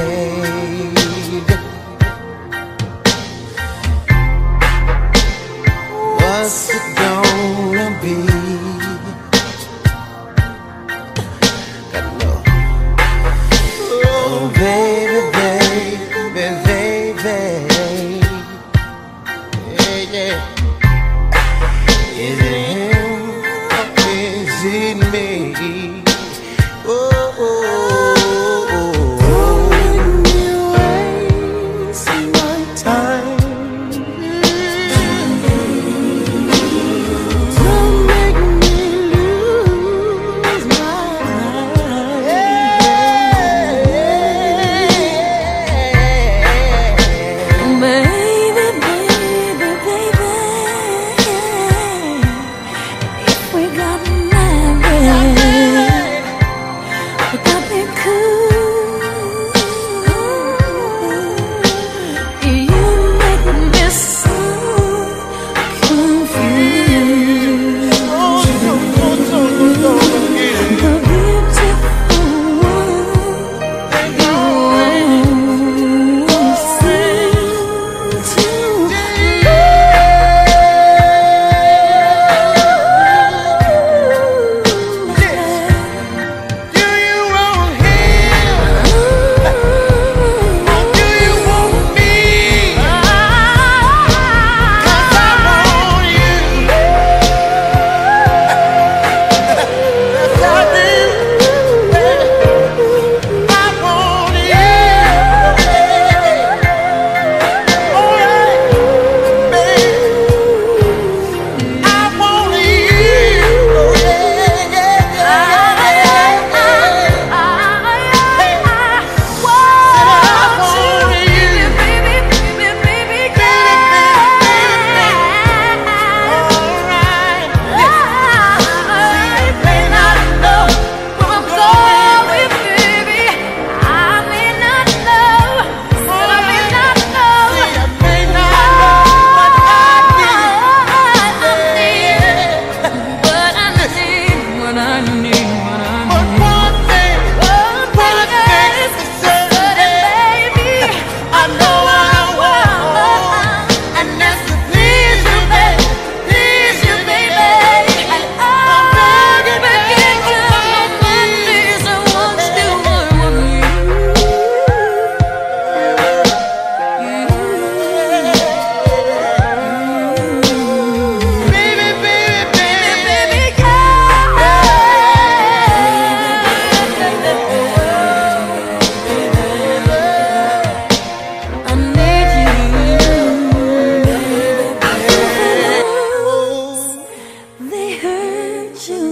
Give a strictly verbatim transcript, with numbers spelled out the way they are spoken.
What's it gonna be? Oh baby, baby, baby, yeah, yeah. Is it him or is it me? Oh, oh, oh, oh. Don't make me waste my time. Don't make me lose my mind. Baby, baby, baby, if we got married, would that be cool? You make me so confused. The beautiful one seems to Do you want him or do you want me? 'Cause I want you. Yes, I do. I want you. Oh yeah, baby. I want you. Oh yeah, yeah, yeah, yeah. they hurt you.